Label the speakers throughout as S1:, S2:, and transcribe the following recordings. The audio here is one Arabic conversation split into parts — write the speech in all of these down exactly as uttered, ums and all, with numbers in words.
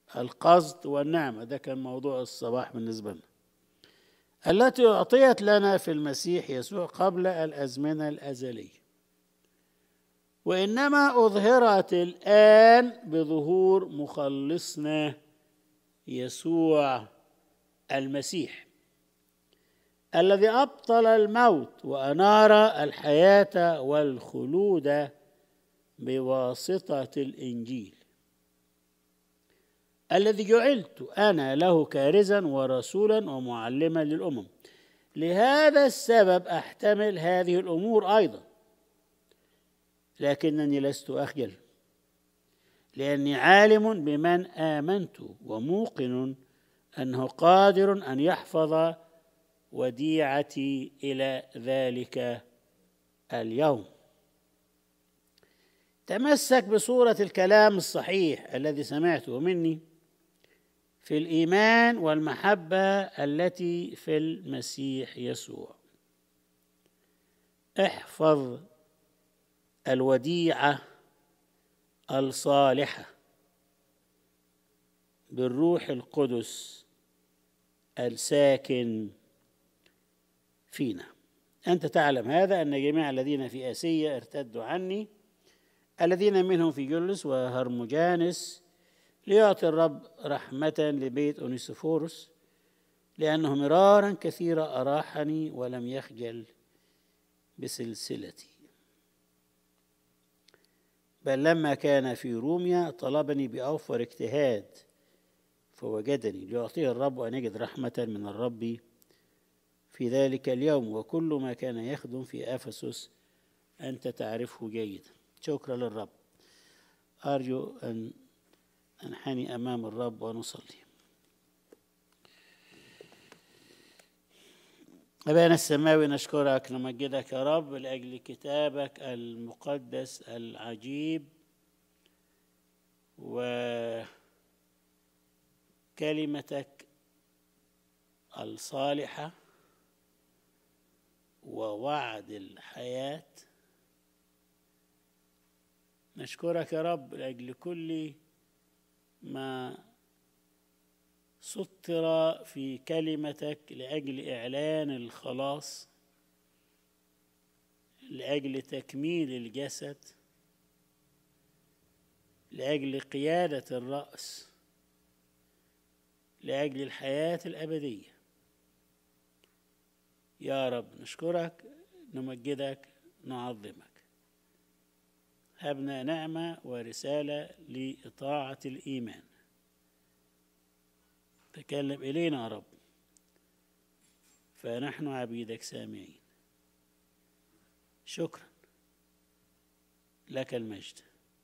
S1: القصد والنعمة، ده كان موضوع الصباح بالنسبة لنا، التي أعطيت لنا في المسيح يسوع قبل الأزمنة الأزلية، وإنما أظهرت الآن بظهور مخلصنا يسوع المسيح، الذي أبطل الموت وأنار الحياة والخلود بواسطة الإنجيل، الذي جعلت أنا له كارزا ورسولا ومعلما للأمم. لهذا السبب أحتمل هذه الأمور أيضا، لكنني لست أخجل، لأني عالم بمن آمنت وموقن أنه قادر أن يحفظ وديعتي إلى ذلك اليوم. تمسك بصورة الكلام الصحيح الذي سمعته مني في الإيمان والمحبة التي في المسيح يسوع. احفظ الوديعة الصالحة بالروح القدس الساكن فينا. أنت تعلم هذا، أن جميع الذين في آسيا ارتدوا عني، الذين منهم في جلس وهرمجانس، ليعطي الرب رحمة لبيت أونيسيفوروس، لأنه مرارا كثيرا أراحني ولم يخجل بسلسلتي، بل لما كان في روميا طلبني بأوفر اجتهاد فوجدني، ليعطيه الرب أن يجد رحمة من الرب في ذلك اليوم. وكل ما كان يخدم في أفسس أنت تعرفه جيدا. شكرا للرب. أرجو أن أنحني أمام الرب ونصلي. أبانا السماوي، نشكرك نمجدك يا رب لأجل كتابك المقدس العجيب وكلمتك الصالحة ووعد الحياة. نشكرك يا رب لأجل كل ما سطر في كلمتك لأجل إعلان الخلاص، لأجل تكميل الجسد، لأجل قيادة الرأس، لأجل الحياة الأبدية. يا رب نشكرك نمجدك نعظمك. هبنا نعمة ورسالة لإطاعة الإيمان. تكلم إلينا يا رب، فنحن عبيدك سامعين. شكرا لك المجد.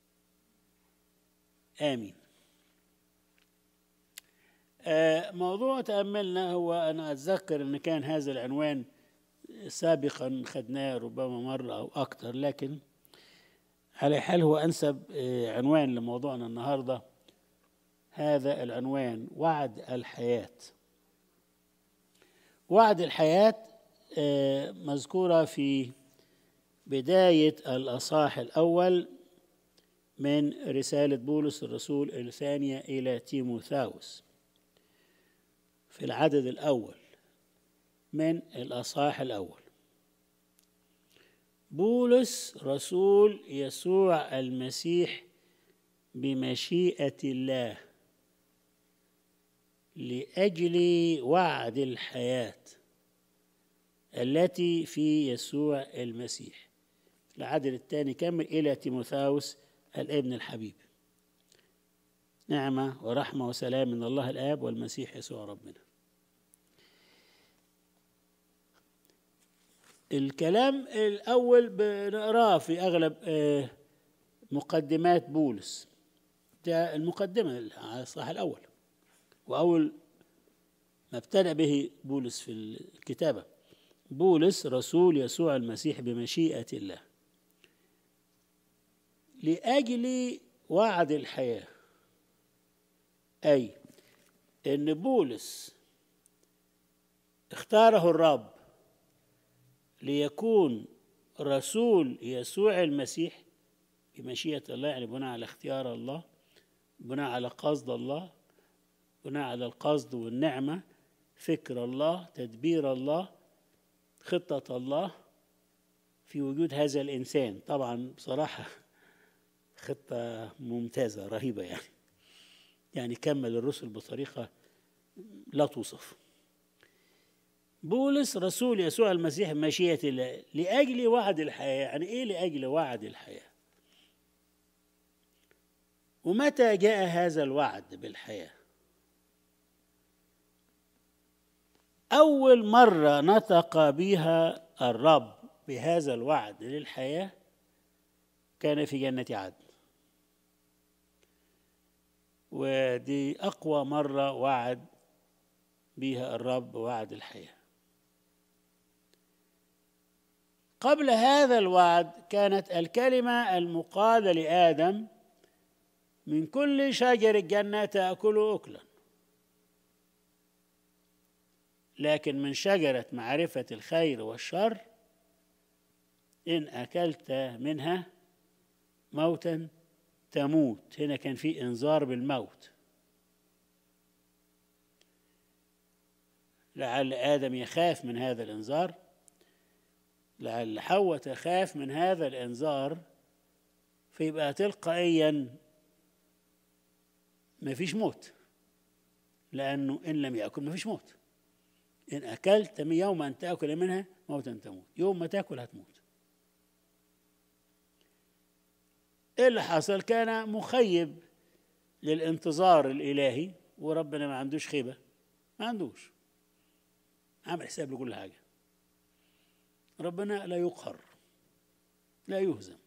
S1: آمين. آه موضوع تأملنا هو، أنا أتذكر أن كان هذا العنوان سابقا خدناه ربما مرة أو أكثر، لكن على حال هو أنسب آه عنوان لموضوعنا النهاردة. هذا العنوان: وعد الحياة. وعد الحياة آه مذكورة في بداية الأصحاح الأول من رسالة بولس الرسول الثانية إلى تيموثاوس، في العدد الأول من الأصحاح الأول. بولس رسول يسوع المسيح بمشيئة الله لأجل وعد الحياة التي في يسوع المسيح. العدد الثاني كمل: إلى تيموثاوس الابن الحبيب، نعمة ورحمة وسلام من الله الآب والمسيح يسوع ربنا. الكلام الأول بنقراه في أغلب مقدمات بولس، ده المقدمة على الصح الأول، وأول ما ابتدأ به بولس في الكتابة: بولس رسول يسوع المسيح بمشيئة الله لأجل وعد الحياة. أي إن بولس اختاره الرب ليكون رسول يسوع المسيح بمشيئة الله، يعني بناء على اختيار الله، بناء على قصد الله، بناء على القصد والنعمة، فكر الله، تدبير الله، خطة الله في وجود هذا الإنسان. طبعا بصراحة خطة ممتازة رهيبة يعني يعني كمل الرسل بطريقة لا توصف. بولس رسول يسوع المسيح مشيئة الله لأجل وعد الحياة. يعني إيه لأجل وعد الحياة؟ ومتى جاء هذا الوعد بالحياة؟ أول مرة نطق بها الرب بهذا الوعد للحياة كان في جنة عدن، ودي أقوى مرة وعد بها الرب وعد الحياة. قبل هذا الوعد كانت الكلمة المقالة لآدم: من كل شجر الجنة تأكل أكلا، لكن من شجرة معرفة الخير والشر إن أكلت منها موتا تموت. هنا كان في إنذار بالموت، لعل آدم يخاف من هذا الإنذار، لعل حواء تخاف من هذا الإنذار، فيبقى تلقائيا ما فيش موت، لأنه إن لم يأكل ما فيش موت. إن أكلت يوم أن تأكل منها موتا تموت، يوم ما تأكل هتموت. إيه اللي حصل؟ كان مخيب للانتظار الإلهي، وربنا ما عندوش خيبة، ما عندوش، عامل حساب لكل حاجة. ربنا لا يقهر، لا يهزم،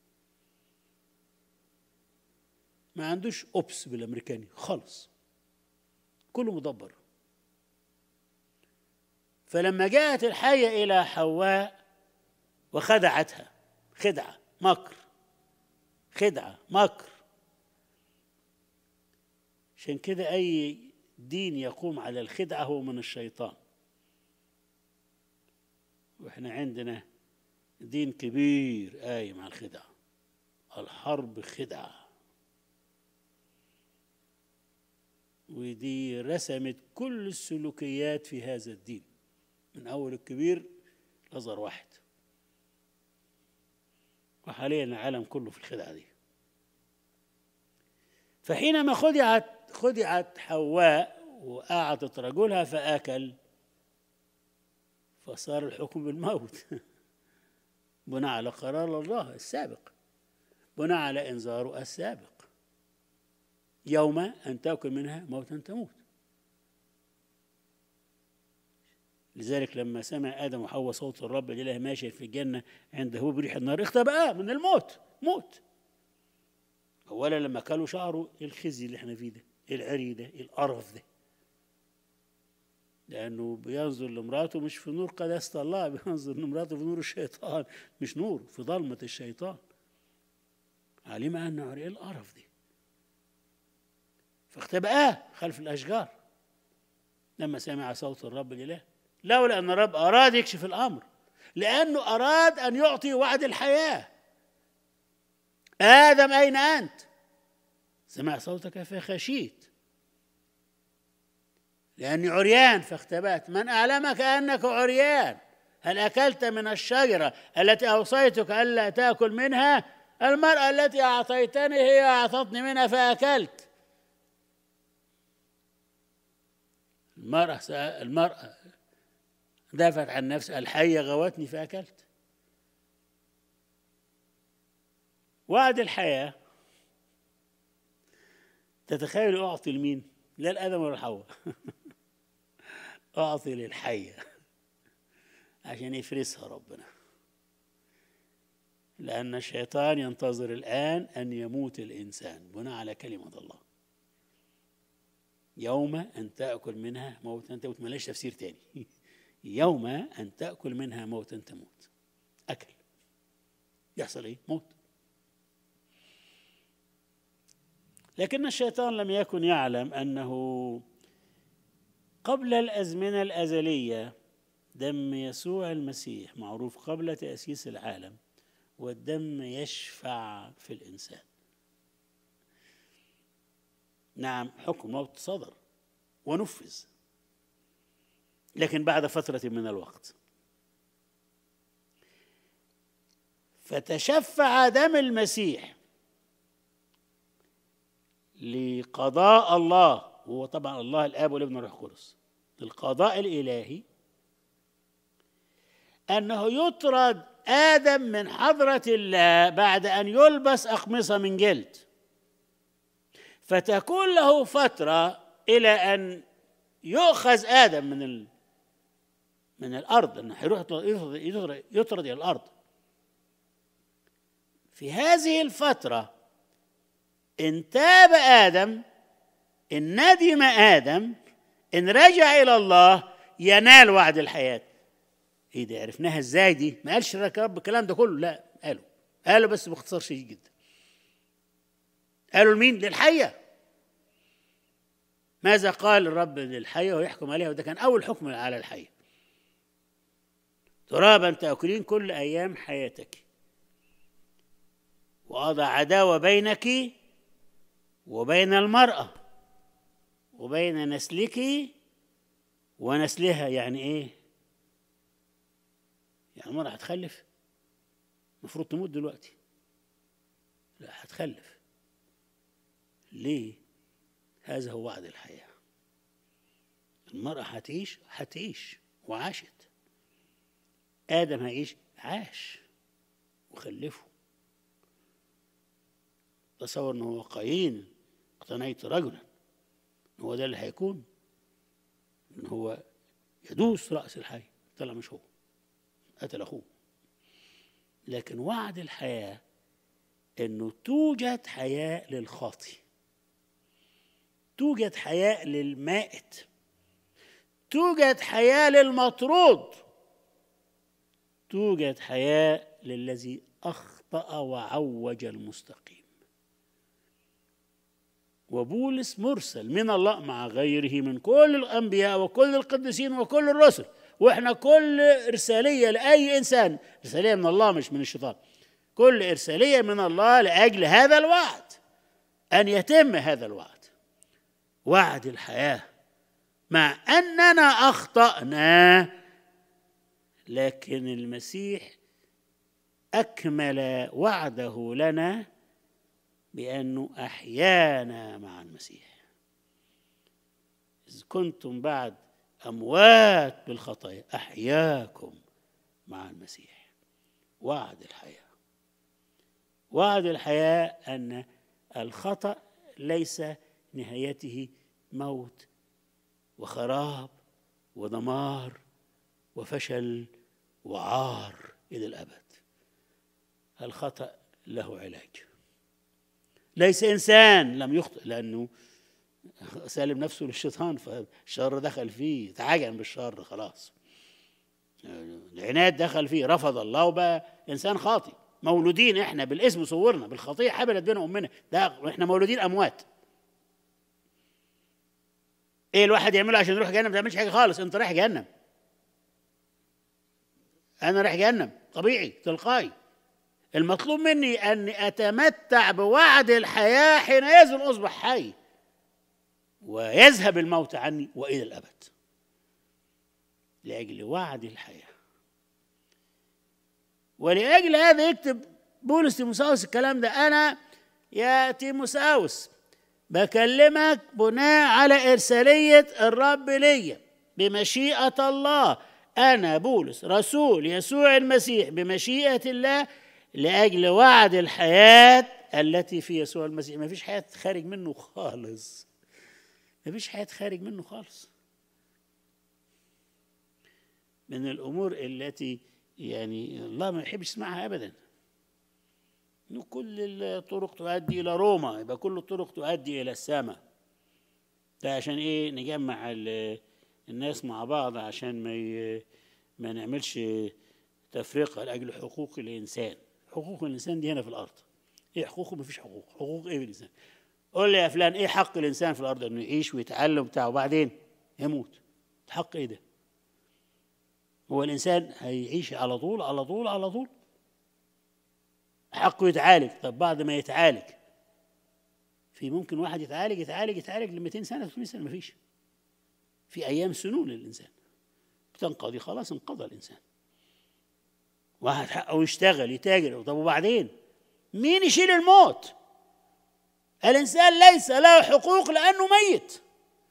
S1: ما عندوش أوبس بالأمريكاني خالص، كله مدبر. فلما جاءت الحية إلى حواء وخدعتها، خدعة مكر، خدعة مكر. عشان كده أي دين يقوم على الخدعة هو من الشيطان. وإحنا عندنا دين كبير قايم على الخدعة، الحرب خدعة، ودي رسمت كل السلوكيات في هذا الدين من أول الكبير لأصغر واحد، وحاليا العالم كله في الخدعة دي. فحينما خدعت خدعت حواء وأعطت رجلها فأكل، فصار الحكم بالموت بناء على قرار الله السابق، بناء على إنذاره السابق: يوم أن تأكل منها موتا تموت. لذلك لما سمع آدم وحواء صوت الرب الإله ماشي في الجنة عنده بريح النار، اختبأ من الموت، موت. أولا لما كلوا شعروا إيه الخزي اللي احنا فيه ده، إيه العري ده، إيه القرف ده، لأنه بينظر لمراته مش في نور قداسة الله، بينظر لمراته في نور الشيطان، مش نور، في ظلمة الشيطان. علم أنه إيه القرف دي، فاختبأه خلف الأشجار لما سمع صوت الرب الإله. لولا أن الرب أراد يكشف الأمر، لأنه أراد أن يعطي وعد الحياة. آدم أين أنت؟ سمع صوتك فخشيت لأني عريان فاختبأت. من أعلمك أنك عريان؟ هل أكلت من الشجرة التي أوصيتك ألا تأكل منها؟ المرأة التي أعطيتني هي أعطتني منها فأكلت. المرأة المرأة دافعت عن نفسها، الحية غوتني فأكلت. وعد الحياة تتخيل أعطي لمين؟ لا الآدم ولا الحواء أعطي للحية عشان يفرسها ربنا، لأن الشيطان ينتظر الآن أن يموت الإنسان بناء على كلمة الله: يوم أن تأكل منها موتا تموت. ملاش تفسير تاني يوم أن تأكل منها موتا تموت. أكل يحصل إيه؟ موت. لكن الشيطان لم يكن يعلم أنه قبل الأزمنة الأزلية دم يسوع المسيح معروف قبل تأسيس العالم، والدم يشفع في الإنسان. نعم حكم موت صدر، ونفذ، لكن بعد فترة من الوقت. فتشفع دم المسيح لقضاء الله، هو طبعا الله الآب والابن والروح القدس، القضاء الإلهي، أنه يطرد آدم من حضرة الله بعد أن يلبس أقمصة من جلد، فتكون له فترة إلى أن يؤخذ آدم من ال... من الأرض، أنه يروح يطرد, يطرد إلى الأرض. في هذه الفترة إن تاب آدم، إن ندم آدم، إن رجع إلى الله، ينال وعد الحياة. إيه ده؟ عرفناها إزاي دي؟ ما قالش لك رب الكلام ده كله، لا، قالوا قالوا بس باختصار شديد جدا. قالوا لمين؟ للحية. ماذا قال الرب للحية ويحكم عليها؟ وده كان أول حكم على الحية: ترابا تأكلين كل أيام حياتك، وأضع عداوة بينك وبين المرأة وبين نسلك ونسلها. يعني إيه؟ يعني المرأة هتخلف؟ المفروض تموت دلوقتي، لا، هتخلف. ليه؟ هذا هو وعد الحياة. المرأة هتعيش هتعيش وعاشت. آدم هيعيش، عاش وخلفه. تصور أنه هو قايين اقتنيت رجلا، هو ده اللي هيكون، أن هو يدوس رأس الحي. طلع مش هو، قتل أخوه. لكن وعد الحياة أنه توجد حياة للخاطي، توجد حياة للمائت، توجد حياة للمطرود، توجد حياة للذي أخطأ وعوج المستقيم. وبولس مرسل من الله مع غيره من كل الأنبياء وكل القديسين وكل الرسل، وإحنا كل إرسالية لأي إنسان إرسالية من الله مش من الشيطان، كل إرسالية من الله لأجل هذا الوعد، أن يتم هذا الوعد، وعد الحياة. مع أننا أخطأنا، لكن المسيح أكمل وعده لنا بأنه أحيانا مع المسيح. إذ كنتم بعد أموات بالخطايا أحياكم مع المسيح. وعد الحياة، وعد الحياة أن الخطأ ليس نهايته موت وخراب ودمار وفشل وعار إلى الأبد. الخطأ له علاج. ليس إنسان لم يخطئ لأنه سالم نفسه للشيطان فالشر دخل فيه، تعجن بالشر خلاص، العناد دخل فيه، رفض الله وبقى إنسان خاطئ. مولودين إحنا بالاسم، صورنا بالخطيئة حبلت بين أمنا، ده إحنا مولودين أموات. إيه الواحد يعمله عشان يروح جهنم؟ ما تعملش حاجة خالص، أنت رايح جهنم، أنا رايح جهنم، طبيعي تلقائي. المطلوب مني أني أتمتع بوعد الحياة، حينئذ أصبح حي ويذهب الموت عني وإلى الأبد، لأجل وعد الحياة. ولأجل هذا يكتب بولس تيموثاوس الكلام ده: أنا يا تيموثاوس بكلمك بناء على إرسالية الرب ليا بمشيئة الله، أنا بولس رسول يسوع المسيح بمشيئة الله، لأجل وعد الحياة التي في يسوع المسيح. ما فيش حياة خارج منه خالص، ما فيش حياة خارج منه خالص. من الأمور التي يعني الله ما يحبش يسمعها أبدا، إنه كل الطرق تؤدي إلى روما، يبقى كل الطرق تؤدي إلى السماء. ده عشان إيه؟ نجمع الناس مع بعض عشان ما ما نعملش تفرقة لأجل حقوق الإنسان. حقوق الإنسان دي هنا في الأرض. إيه حقوقه؟ ما فيش حقوق. حقوق إيه في الإنسان؟ قول لي يا فلان إيه حق الإنسان في الأرض؟ إنه يعيش ويتعلم بتاعه وبعدين يموت. حق إيه ده؟ هو الإنسان هيعيش على طول على طول على طول؟ حقه يتعالج. طب بعد ما يتعالج، في ممكن واحد يتعالج يتعالج يتعالج ل مئتين سنة ثلاثمئة سنة؟ ما فيش. في أيام سنون للإنسان بتنقضي، خلاص انقضى الإنسان. واحد حقه يشتغل يتاجر، طب وبعدين مين يشيل الموت؟ الإنسان ليس له حقوق لأنه ميت،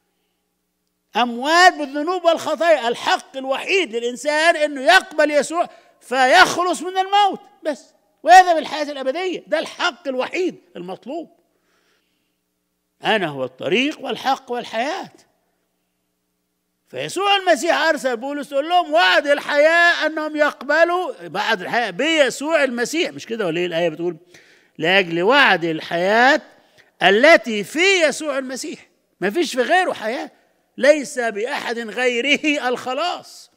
S1: أموات بالذنوب والخطايا. الحق الوحيد للإنسان أنه يقبل يسوع فيخلص من الموت بس، وهذا بالحياة الأبدية. ده الحق الوحيد المطلوب. أنا هو الطريق والحق والحياة. فيسوع المسيح أرسل بولس يقول لهم وعد الحياة أنهم يقبلوا بعد الحياة بيسوع المسيح، مش كده ولا إيه الآية بتقول؟ لأجل وعد الحياة التي في يسوع المسيح. ما فيش في غيره حياة، ليس بأحد غيره الخلاص.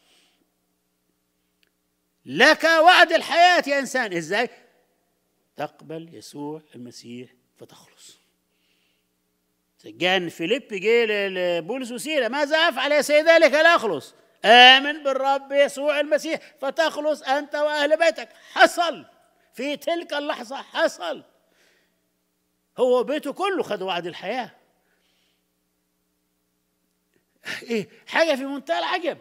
S1: لك وعد الحياة يا إنسان. إزاي؟ تقبل يسوع المسيح فتخلص. كان فيليب جه لبولس وسيلة، ماذا أفعل يا سيدي لكي لا أخلص؟ آمن بالرب يسوع المسيح فتخلص أنت وأهل بيتك. حصل في تلك اللحظة، حصل. هو بيته كله خد وعد الحياة. إيه حاجة في منتهى العجب.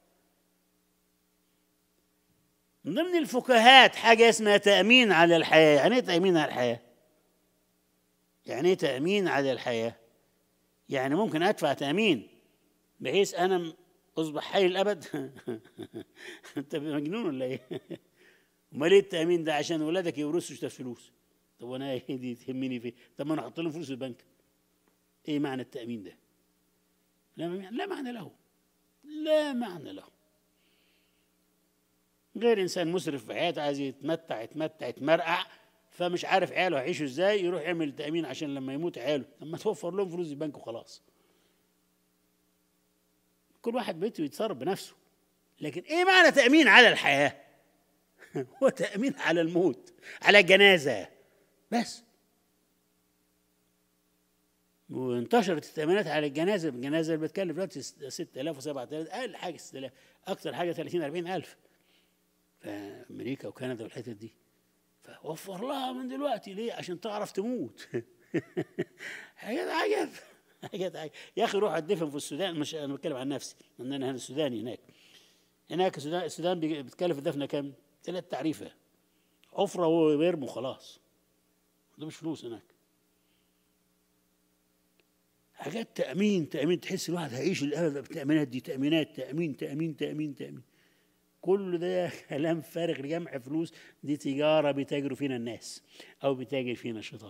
S1: من ضمن الفكاهات حاجة اسمها تأمين على الحياة. يعني إيه تأمين على الحياة؟ يعني إيه تأمين على الحياة؟ يعني ممكن أدفع تأمين بحيث أنا أصبح حي الأبد؟ أنت مجنون ولا إيه؟ أمال إيه التأمين ده؟ عشان ولادك يورثوا شوية فلوس. طب وأنا إيه دي تهمني فيه؟ طب ما أنا أحط لهم فلوس في البنك. إيه معنى التأمين ده؟ لا لا معنى له، لا معنى له. غير إنسان مسرف في حياته عايز يتمتع يتمتع يتمرقع، فمش عارف عياله هيعيشوا ازاي، يروح يعمل تأمين عشان لما يموت عياله، لما توفر لهم فلوس البنك وخلاص. كل واحد بيته يتصرف بنفسه. لكن ايه معنى تأمين على الحياة؟ هو تأمين على الموت، على الجنازة بس. وانتشرت التأمينات على الجنازة. الجنازة اللي بتكلف دلوقتي ستة آلاف وسبعة آلاف، أقل حاجة ستة آلاف، أكثر حاجة ثلاثين أربعين ألف في أمريكا وكندا والحتت دي. فوفر لها من دلوقتي ليه؟ عشان تعرف تموت. حاجات عجب، حاجات عجب. يا اخي روح اتدفن في السودان، مش انا بتكلم عن نفسي ان انا هنا سوداني. هناك هناك السودان السودان بتكلف الدفنه كام؟ ثلاث تعريفه، حفره ويرموا خلاص. ده مش فلوس هناك. حاجات تامين تامين، تحس الواحد هيعيش الابد بالتامينات دي. تامينات تامين تامين تامين تامين، كل ده كلام فارغ لجمع فلوس. دي تجارة بيتاجروا فينا الناس أو بيتاجر فينا الشيطان.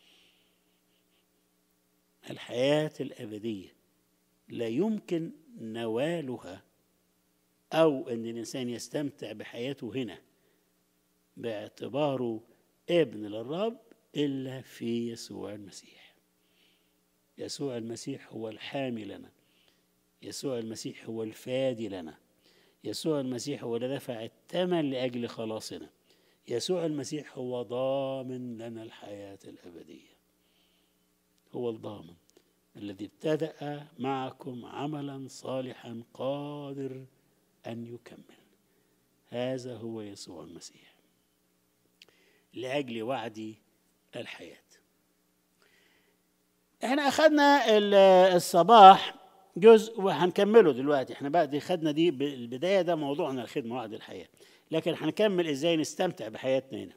S1: الحياة الأبدية لا يمكن نوالها أو أن الإنسان يستمتع بحياته هنا باعتباره ابن للرب إلا في يسوع المسيح. يسوع المسيح هو الحامي لنا، يسوع المسيح هو الفادي لنا، يسوع المسيح هو الذي دفع الثمن لأجل خلاصنا، يسوع المسيح هو ضامن لنا الحياة الأبدية. هو الضامن الذي ابتدأ معكم عملا صالحا قادر أن يكمل. هذا هو يسوع المسيح لأجل وعد الحياة. احنا أخذنا الصباح جزء وهنكمله دلوقتي. احنا بقى دي خدنا دي البداية، ده موضوعنا الخدمة وعد الحياة، لكن هنكمل ازاي نستمتع بحياتنا هنا.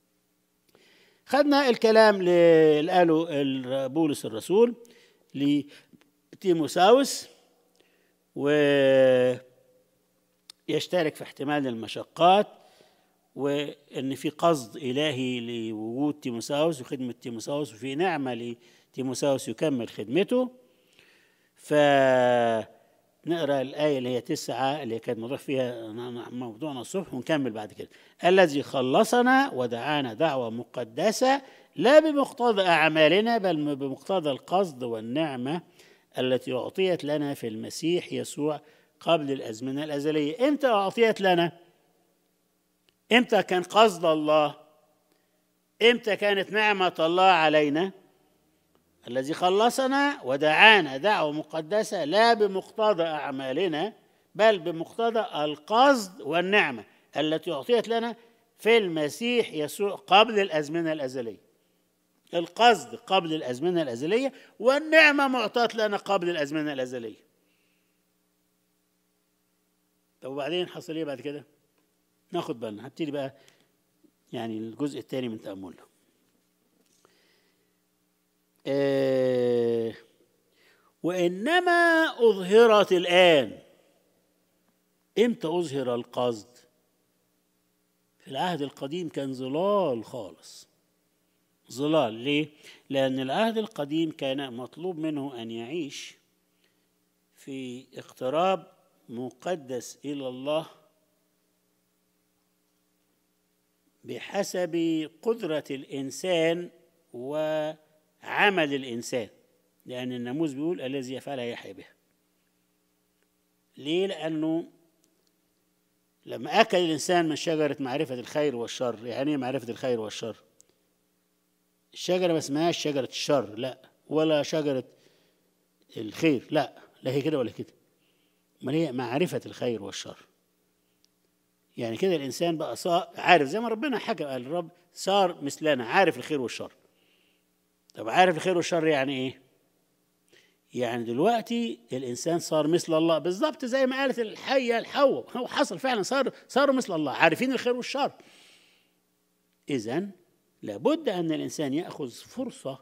S1: خدنا الكلام اللي قاله بولس الرسول لتيموساوس، ويشترك في احتمال المشقات، وان في قصد الهي لوجود تيموساوس وخدمة تيموساوس، وفي نعمة لتيموساوس يكمل خدمته. فنقرأ الآية اللي هي تسعة اللي كانت موضوع فيها موضوعنا الصبح، ونكمل بعد كده. الذي خلصنا ودعانا دعوة مقدسة لا بمقتضى أعمالنا بل بمقتضى القصد والنعمة التي أعطيت لنا في المسيح يسوع قبل الأزمنة الأزلية. إمتى أعطيت لنا؟ إمتى كان قصد الله؟ إمتى كانت نعمة الله علينا؟ الذي خلصنا ودعانا دعوة مقدسة لا بمقتضى أعمالنا بل بمقتضى القصد والنعمة التي أعطيت لنا في المسيح يسوع قبل الأزمنة الأزلية. القصد قبل الأزمنة الأزلية، والنعمة معطاة لنا قبل الأزمنة الأزلية. طب وبعدين حصل ايه بعد كده؟ ناخد بالنا، هبتدي بقى يعني الجزء الثاني من تأملنا. آه وإنما أظهرت الآن. إمتى أظهر القصد؟ في العهد القديم كان ظلال خالص، ظلال. ليه؟ لأن العهد القديم كان مطلوب منه أن يعيش في اقتراب مقدس إلى الله بحسب قدرة الإنسان وعمل الإنسان، لأن الناموس بيقول الذي يفعلها يحيى بها. ليه؟ لأنه لما أكل الإنسان من شجرة معرفة الخير والشر، يعني إيه معرفة الخير والشر؟ الشجرة ما اسمهاش شجرة الشر، لا، ولا شجرة الخير، لا، لا هي كده ولا كده، ما هي معرفة الخير والشر. يعني كده الإنسان بقى صار عارف، زي ما ربنا حكى، قال الرب صار مثلنا عارف الخير والشر. طب عارف الخير والشر يعني إيه؟ يعني دلوقتي الإنسان صار مثل الله بالضبط، زي ما قالت الحية الحواء، هو حصل فعلا، صار صاروا مثل الله عارفين الخير والشر. إذن لابد أن الإنسان يأخذ فرصة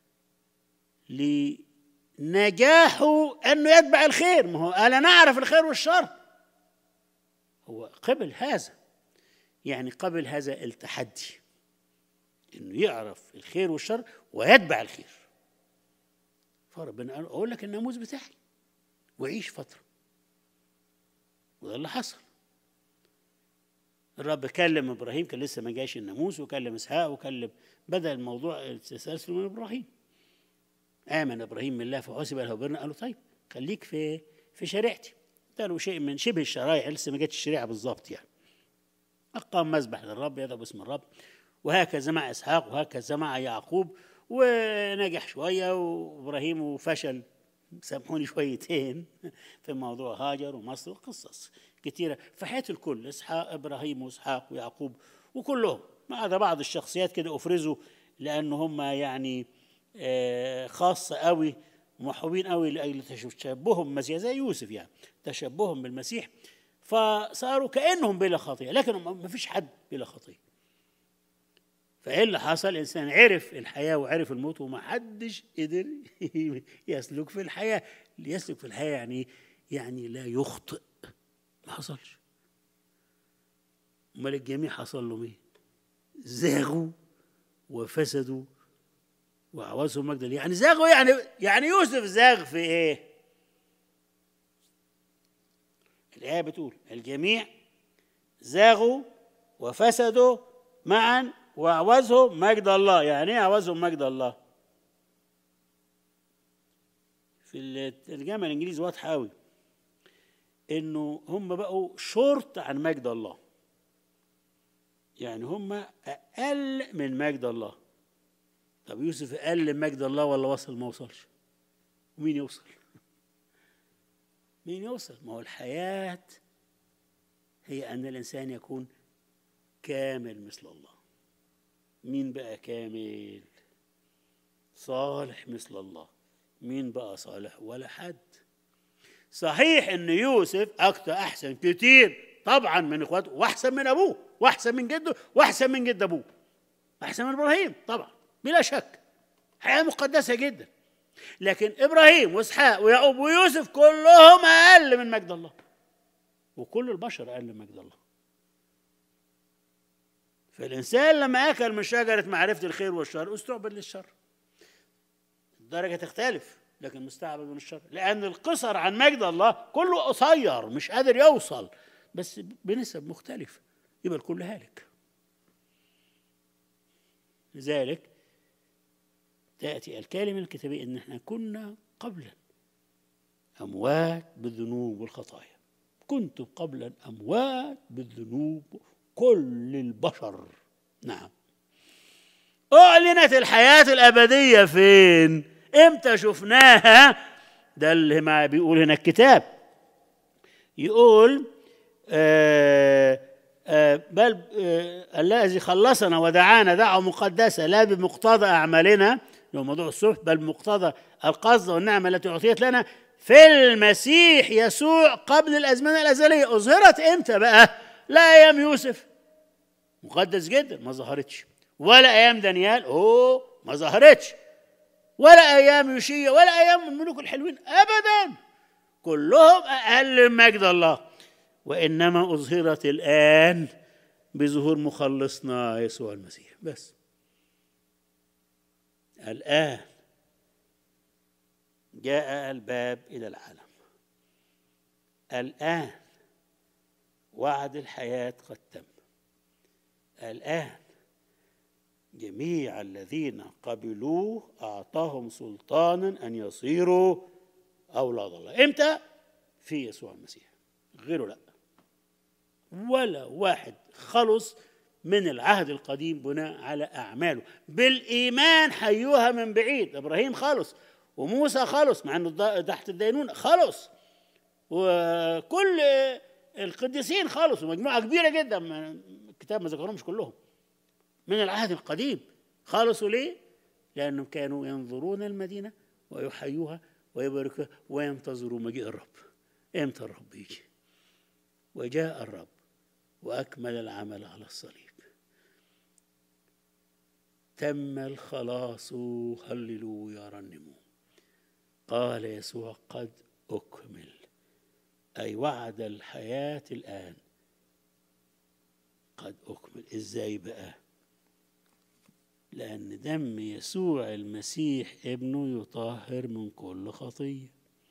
S1: لنجاحه أنه يتبع الخير. ما هو قال أنا أعرف الخير والشر، هو قبل هذا، يعني قبل هذا التحدي أنه يعرف الخير والشر ويتبع الخير. فربنا قال أقول لك الناموس بتاعي وعيش فترة، وده اللي حصل. الرب كلم إبراهيم، كان لسه ما جاش الناموس، وكلم إسحاق، وكلم، بدأ الموضوع التسلسل من إبراهيم. آمن إبراهيم بالله فحسب له برا، قالوا طيب خليك في في شريعتي. ده له شيء من شبه الشرائع، لسه ما جاتش الشريعة بالظبط يعني. أقام مذبح للرب يدعو باسم الرب، وهكذا مع إسحاق وهكذا مع يعقوب، ونجح شوية وإبراهيم وفشل، سامحوني شويتين في موضوع هاجر ومصر وقصص كثيرة في حياة الكل، إسحاق إبراهيم وإسحاق ويعقوب وكلهم، ما عدا بعض الشخصيات كده أفرزوا لأن هم يعني خاصة قوي، محبوبين قوي لأجل تشبههم بالمسيح، زي يوسف يعني تشبههم بالمسيح، فصاروا كأنهم بلا خطيئة، لكن ما فيش حد بلا خطيئة. فإيه اللي حصل؟ الإنسان عرف الحياة وعرف الموت، وما حدش قدر يسلك في الحياة. اللي يسلك في الحياة يعني يعني لا يخطئ، ما حصلش. امال الجميع حصل لهم ايه؟ زاغوا وفسدوا وعوزهم مجد. يعني زاغوا، يعني يعني يوسف زاغ في ايه؟ الآية بتقول الجميع زاغوا وفسدوا معا وأعوزهم مجد الله. يعني ايه أعوزهم مجد الله؟ في الترجمة الإنجليزي واضحة قوي إنه هم بقوا شورت عن مجد الله، يعني هم أقل من مجد الله. طب يوسف أقل من مجد الله ولا وصل؟ ما وصلش. ومين يوصل؟ مين يوصل؟ ما هو الحياة هي أن الإنسان يكون كامل مثل الله. مين بقى كامل؟ صالح مثل الله. مين بقى صالح؟ ولا حد. صحيح ان يوسف اكتر احسن كتير طبعا من اخواته، واحسن من ابوه، واحسن من جده، واحسن من جد ابوه، احسن من ابراهيم طبعا بلا شك، حياه مقدسه جدا. لكن ابراهيم واسحاق ويعقوب ويوسف كلهم اقل من مجد الله، وكل البشر اقل من مجد الله. فالانسان لما اكل من شجره معرفه الخير والشر استعبد للشر. الدرجه تختلف، لكن مستعبد من الشر، لأن القصر عن مجد الله كله قصير مش قادر يوصل، بس بنسب مختلفة، يبقى الكل هالك. لذلك تأتي الكلمة الكتابية إن احنا كنا قبلا أموات بالذنوب والخطايا. كنتم قبلا أموات بالذنوب، كل البشر. نعم. أعلنت الحياة الأبدية فين؟ امتى شفناها؟ ده اللي ما بيقول هنا الكتاب، يقول آآ آآ بل الذي خلصنا ودعانا دعوة مقدسة لا بمقتضى أعمالنا لو موضوع الصلح، بل مقتضى القصد والنعمة التي أعطيت لنا في المسيح يسوع قبل الأزمنة الأزلية. أظهرت إمتى بقى؟ لا أيام يوسف، مقدس جدا، ما ظهرتش. ولا أيام دانيال، أوه ما ظهرتش. ولا أيام يوشيا، ولا أيام الملوك الحلوين أبدا، كلهم أقل من مجد الله. وإنما أظهرت الآن بظهور مخلصنا يسوع المسيح بس. الآن جاء الباب إلى العالم، الآن وعد الحياة قد تم، الآن جميع الذين قبلوه أعطاهم سلطانا أن يصيروا أولاد الله. إمتى؟ في يسوع المسيح، غيره لا. ولا واحد خلص من العهد القديم بناء على أعماله، بالإيمان حيوها من بعيد. إبراهيم خلص، وموسى خلص مع أنه تحت الدينونة خلص، وكل القديسين خلصوا، مجموعة كبيرة جدا من الكتاب ما ذكرهمش كلهم من العهد القديم. خلصوا ليه؟ لأنهم كانوا ينظرون المدينة ويحيوها ويباركوها وينتظروا مجيء الرب. إمتى الرب يجي؟ وجاء الرب وأكمل العمل على الصليب، تم الخلاص، هللويا رنموا. قال يسوع قد أكمل، أي وعد الحياة الآن قد أكمل. إزاي بقى؟ لأن دم يسوع المسيح ابنه يطهر من كل خطية،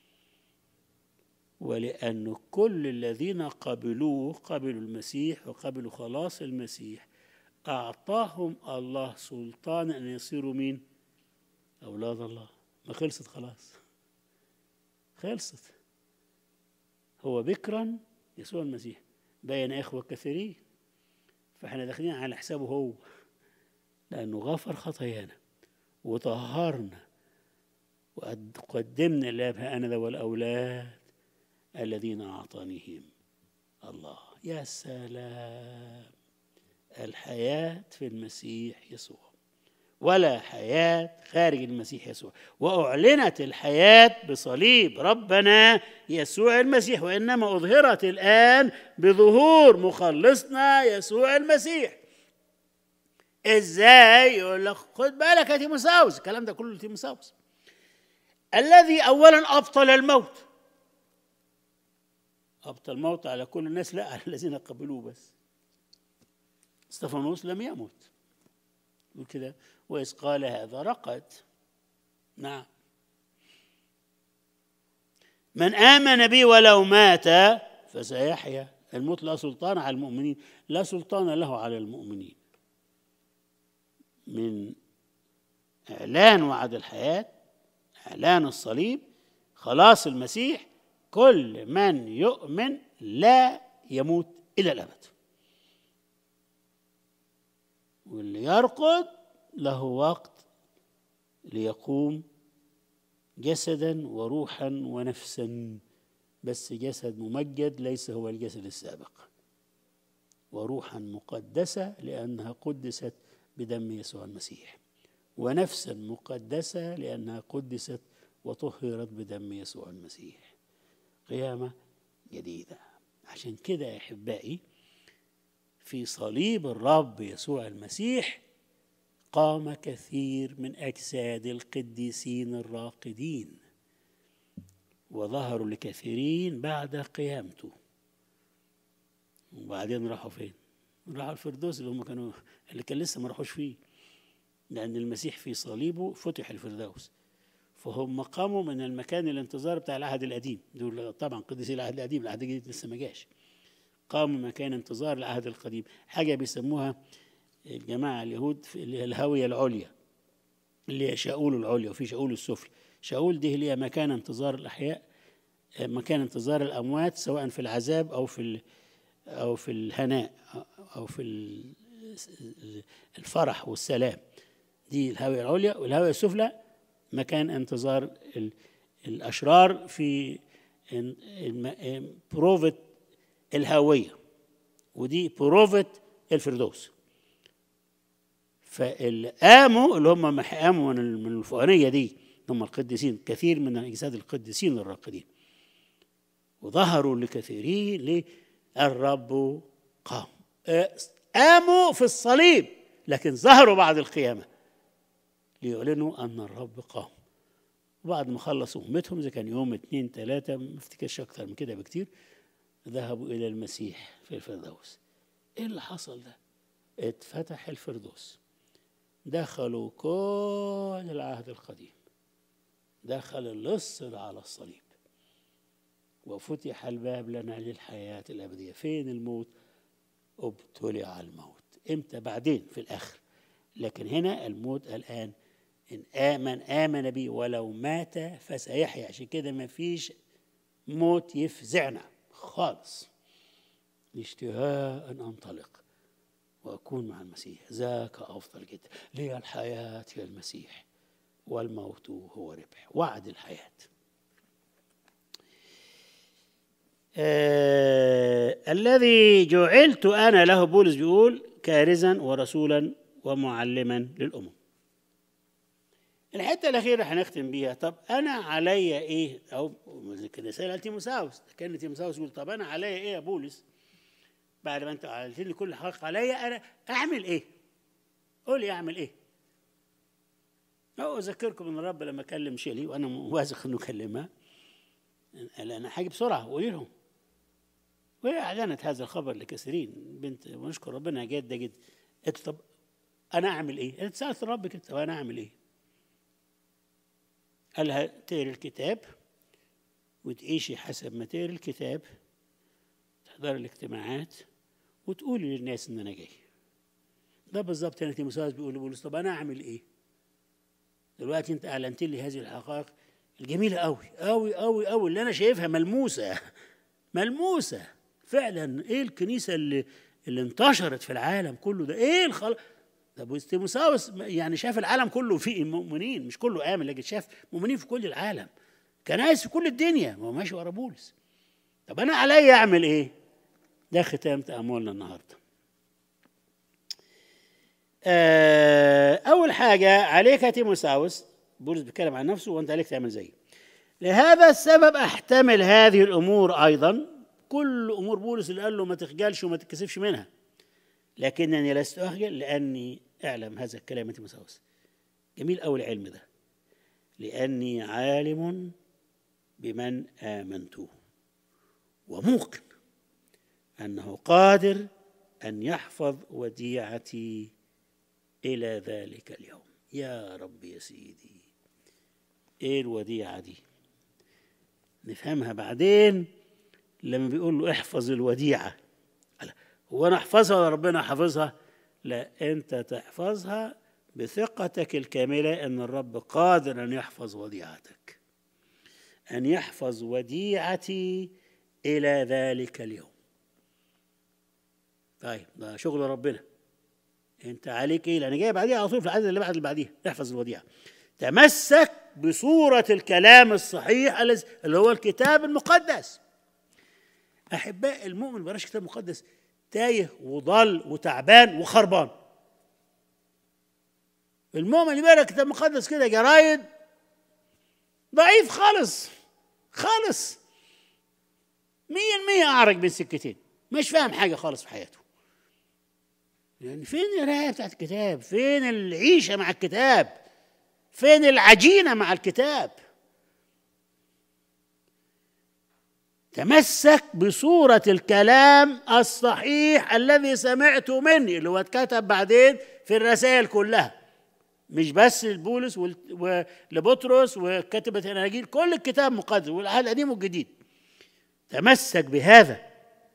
S1: ولأن كل الذين قبلوه قبلوا المسيح وقبلوا خلاص المسيح أعطاهم الله سلطان أن يصيروا مين؟ أولاد الله. ما خلصت خلاص، خلصت. هو بكرا يسوع المسيح بين إخوة كثيرين، فإحنا داخلين على حسابه هو، لأنه غفر خطايانا وطهرنا وقدمنا لأبها أنا ذا والأولاد الذين أعطانيهم الله. يا سلام، الحياة في المسيح يسوع، ولا حياة خارج المسيح يسوع. وأعلنت الحياة بصليب ربنا يسوع المسيح، وإنما أظهرت الآن بظهور مخلصنا يسوع المسيح. إزاي؟ يقول لك خد بالك يا تيموثاوس، الكلام ده كله تيموثاوس، الذي أولا أبطل الموت. أبطل الموت على كل الناس؟ لا، على الذين قبلوه بس. استفانوس لم يمت، يقول كده وإذ قال هذا رقد. نعم، من آمن بي ولو مات فسيحيا. الموت لا سلطان على المؤمنين، لا سلطان له على المؤمنين. من إعلان وعد الحياة، إعلان الصليب، خلاص المسيح، كل من يؤمن لا يموت إلى الأبد، واللي يرقد له وقت ليقوم جسدا وروحا ونفسا، بس جسد ممجد ليس هو الجسد السابق، وروحا مقدسة لأنها قدست بدم يسوع المسيح، ونفسا مقدسة لأنها قدست وطهرت بدم يسوع المسيح. قيامة جديدة. عشان كده يا أحبائي، في صليب الرب يسوع المسيح قام كثير من أجساد القديسين الراقدين، وظهروا لكثيرين بعد قيامته. وبعدين راحوا فين؟ راحوا الفردوس، اللي هم كانوا اللي كان لسه ما راحوش فيه، لأن المسيح في صليبه فتح الفردوس. فهم قاموا من المكان الانتظار بتاع العهد القديم، دول طبعا قديسي العهد القديم، العهد الجديد لسه ما جاش. قاموا مكان انتظار العهد القديم، حاجة بيسموها الجماعة اليهود اللي هي الهاوية العليا، اللي هي شاول العليا، وفي شاول السفلى. شاول دي اللي هي مكان انتظار الأحياء، مكان انتظار الأموات، سواء في العذاب أو في أو في الهناء أو في الفرح والسلام. دي الهاوية العليا. والهاوية السفلى مكان انتظار الأشرار في بروفة الهاوية، ودي بروفة الفردوس. فاللي قاموا اللي هم قاموا من الفوقانية دي هم القديسين، كثير من أجساد القديسين الراقدين، وظهروا لكثيرين ليه؟ الرب قام. قاموا في الصليب لكن ظهروا بعد القيامة ليعلنوا أن الرب قام. وبعد ما خلصوا أمتهم، إذا كان يوم اتنين تلاتة ما افتكرش أكتر من كده بكتير، ذهبوا إلى المسيح في الفردوس. إيه اللي حصل ده؟ اتفتح الفردوس، دخلوا كل العهد القديم، دخل اللص على الصليب، وفتح الباب لنا للحياة الأبدية. فين الموت؟ ابتلع الموت. امتى؟ بعدين في الآخر. لكن هنا الموت الآن. إن آمن آمن بي ولو مات فسيحيا. عشان كده ما فيش موت يفزعنا خالص. اشتهاء أن أنطلق وأكون مع المسيح، ذاك أفضل جدا. لي الحياة هي المسيح والموت هو ربح. وعد الحياة. آه الذي جعلت أنا له، بولس بيقول، كارزا ورسولا ومعلما للأمم. الحتة الأخيرة هنختم بيها. طب أنا عليا إيه؟ أو رسالة تيموثاوس، كان تيموثاوس يقول طب أنا عليا إيه يا بولس؟ بعد ما أنت قلت لي كل حق عليا، أنا أعمل إيه؟ قول لي أعمل إيه؟ أو أذكركم إن الرب لما كلم شيلي، وأنا واثق إنه كلمها، أنا حاجة بسرعة وقولي لهم. وهي أعلنت هذا الخبر لكثيرين. بنت ونشكر ربنا جدا جدا. قلت طب أنا أعمل إيه؟ أنا سألت الرب كده، طب أنا أعمل إيه؟ قال لها تقري الكتاب وتعيشي حسب ما تقري الكتاب، تحضري الاجتماعات وتقولي للناس إن أنا جاي. ده بالظبط. أنا تيموثاوس بيقول لبولس طب أنا أعمل إيه؟ دلوقتي أنت أعلنت لي هذه الحقائق الجميلة أوي أوي أوي أوي اللي أنا شايفها ملموسة ملموسة فعلا. إيه الكنيسة اللي اللي انتشرت في العالم كله ده؟ إيه الخلق ده؟ تيموثاوس يعني شاف العالم كله فيه مؤمنين، مش كله آمن لكن شاف مؤمنين في كل العالم، كنايس في كل الدنيا، ما هو ماشي ورا بولس. طب أنا عليا أعمل إيه؟ ده ختام تأملنا النهارده. أول حاجة عليك يا تيموثاوس، بولس بيتكلم عن نفسه، وأنت عليك تعمل زيه. لهذا السبب أحتمل هذه الأمور أيضا، كل أمور بولس اللي قال له ما تخجلش وما تتكسفش منها، لكنني لست أخجل لأني أعلم هذا الكلام يا تيموثاوس. جميل أوي العلم ده. لأني عالم بمن آمنته وموقن أنه قادر أن يحفظ وديعتي إلى ذلك اليوم. يا رب يا سيدي، إيه الوديعة دي؟ نفهمها بعدين لما بيقول له احفظ الوديعة. هو أنا أحفظها ولا ربنا حافظها؟ لا، أنت تحفظها بثقتك الكاملة أن الرب قادر أن يحفظ وديعتك، أن يحفظ وديعتي إلى ذلك اليوم. طيب ده شغل ربنا. أنت عليك إيه؟ لأن جاي بعديها على طول في العدد اللي بعد اللي بعديها، احفظ الوديعة. تمسك بصورة الكلام الصحيح اللي هو الكتاب المقدس. أحباء، المؤمن ما بيقراش كتاب مقدس تايه وضال وتعبان وخربان. المؤمن اللي بيقرا كتاب مقدس كده جرايد ضعيف خالص خالص، مية المية أعرج بين سكتين، مش فاهم حاجة خالص في حياته. يعني فين القراية بتاعت الكتاب؟ فين العيشة مع الكتاب؟ فين العجينة مع الكتاب؟ تمسك بصورة الكلام الصحيح الذي سمعت مني، اللي هو اتكتب بعدين في الرسائل كلها، مش بس لبولس ولبطرس وكتبة الأناجيل، كل الكتاب مقدس والعهد القديم والجديد. تمسك بهذا،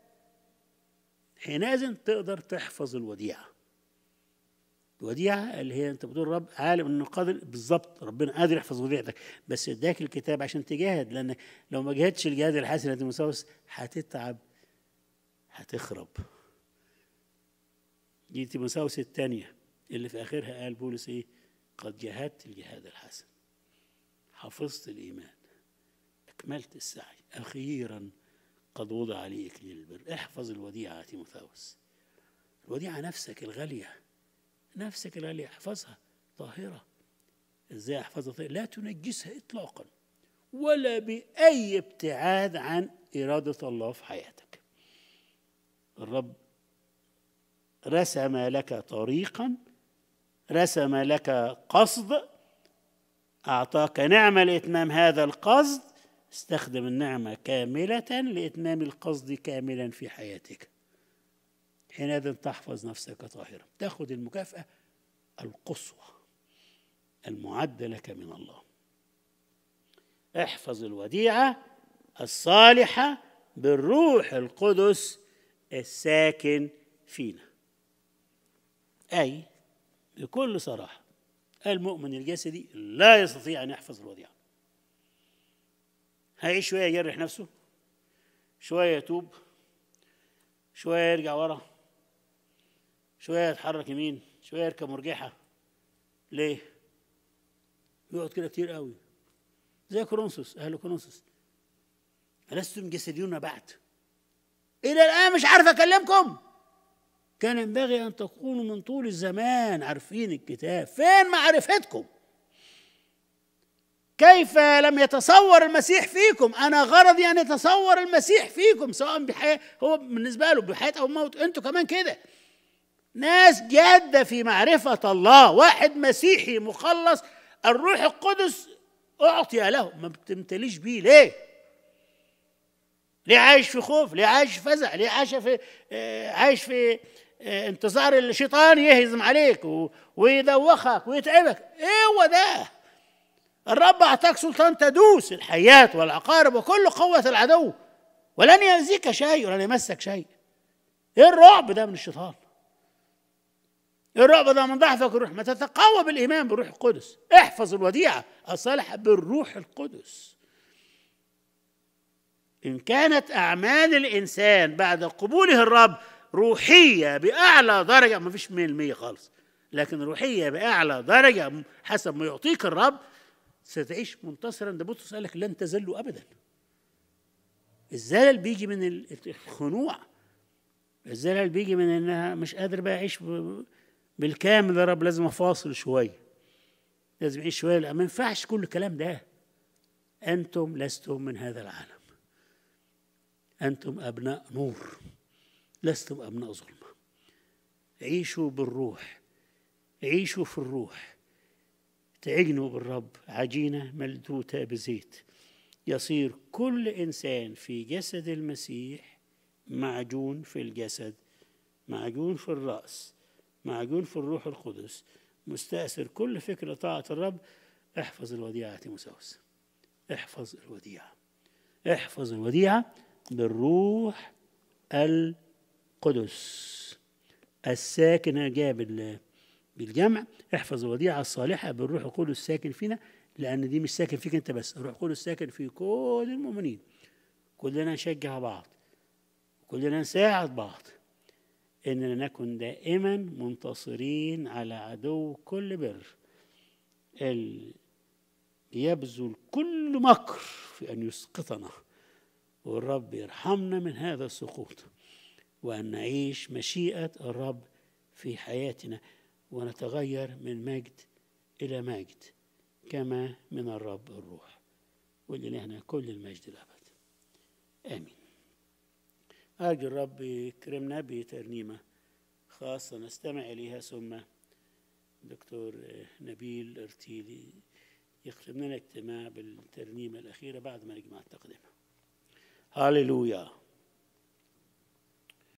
S1: حينئذ تقدر تحفظ الوديعة. الوديعة اللي هي أنت بتقول رب عالم أنه قادر، بالظبط ربنا قادر يحفظ وديعتك، بس اداك الكتاب عشان تجاهد، لأنك لو ما جاهدتش الجهاد الحسن يا تيموثاوس هتتعب هتخرب. دي تيموثاوس الثانية اللي في آخرها قال بولس إيه؟ قد جاهدت الجهاد الحسن، حفظت الإيمان، أكملت السعي، أخيرا قد وضع عليه إكليل البر. احفظ الوديعة يا تيموثاوس، الوديعة نفسك الغالية نفسك الغالية احفظها طاهرة. ازاي احفظها طاهرة؟ لا تنجسها اطلاقا ولا بأي ابتعاد عن إرادة الله في حياتك. الرب رسم لك طريقا، رسم لك قصد، أعطاك نعمة لإتمام هذا القصد. استخدم النعمة كاملة لإتمام القصد كاملا في حياتك. حينئذ تحفظ نفسك طاهرة، تأخذ المكافأة القصوى المعدة لك من الله. احفظ الوديعة الصالحة بالروح القدس الساكن فينا. أي بكل صراحة المؤمن الجسدي لا يستطيع أن يحفظ الوديعة. هيعيش شوية يجرح نفسه، شوية يتوب، شوية يرجع ورا، شوية يتحرك يمين، شوية يركب مرجحة. ليه؟ يقعد كده كتير قوي زي كورنثوس، أهل كورنثوس. ألستم جسديون بعد؟ إلى الآن مش عارف أكلمكم. كان ينبغي أن تكونوا من طول الزمان عارفين الكتاب. فين معرفتكم؟ كيف لم يتصور المسيح فيكم؟ أنا غرضي أن يتصور المسيح فيكم، سواء بحياة هو بالنسبة له بحياة أو موت. أنتوا كمان كده ناس جادة في معرفة الله. واحد مسيحي مخلص الروح القدس أعطي له، ما بتمتليش بيه. ليه؟ ليه عايش في خوف؟ ليه عايش في فزع؟ ليه عايش في آه عايش في آه انتظار الشيطان يهزم عليك ويدوخك ويتعبك؟ ايه هو ده؟ الرب أعطاك سلطان تدوس الحيات والعقارب وكل قوة العدو، ولن يأذيك شيء ولن يمسك شيء. ايه الرعب ده من الشيطان؟ ايه الرعب ده من ضعفك الروح؟ ما تتقوى بالإيمان بالروح القدس. احفظ الوديعة الصالحة بالروح القدس. إن كانت أعمال الإنسان بعد قبوله الرب روحية بأعلى درجة، ما فيش مية المية خالص، لكن روحية بأعلى درجة حسب ما يعطيك الرب، ستعيش منتصرا. ده بطرس قال لك لن تزلوا أبدا. الزلل بيجي من الخنوع، الزلل بيجي من إنها مش قادر بقى أعيش بالكامل يا رب، لازم أفاصل شوية، لازم أعيش شوية. لا، ما ينفعش كل الكلام ده. أنتم لستم من هذا العالم، أنتم أبناء نور، لستم أبناء ظلمة. عيشوا بالروح، عيشوا في الروح، تعجنوا بالرب عجينة ملدوتة بزيت، يصير كل إنسان في جسد المسيح معجون في الجسد، معجون في الرأس، معجون في الروح القدس، مستأثر كل فكرة طاعة الرب. احفظ الوديعة تيموثاوس، احفظ الوديعة، احفظ الوديعة بالروح القدس الساكن. جاب بالجمع، احفظ الوديعة الصالحة بالروح القدس الساكن فينا، لأن دي مش ساكن فيك أنت بس، الروح القدس ساكن في كل المؤمنين. كلنا نشجع بعض، كلنا نساعد بعض، إننا نكون دائما منتصرين على عدو كل بر، اللي يبذل كل مكر في أن يسقطنا، والرب يرحمنا من هذا السقوط، وأن نعيش مشيئة الرب في حياتنا، ونتغير من مجد إلى مجد كما من الرب الروح. ولإلهنا كل المجد الأبد، آمين. أرجو الرب يكرمنا بترنيمة خاصة نستمع إليها، ثم دكتور نبيل ارتيلي يختم لنا اجتماع بالترنيمة الأخيرة بعد ما نجمع التقدمة. هاليلويا.